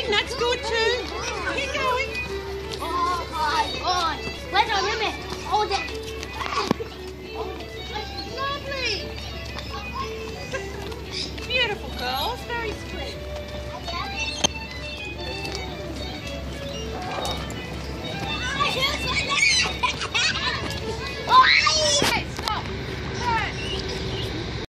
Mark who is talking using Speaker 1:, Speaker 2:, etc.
Speaker 1: going. That's good too. Keep going.
Speaker 2: Oh my God. Where's our limit? Hold it.
Speaker 1: Lovely. Beautiful girls. Very sweet.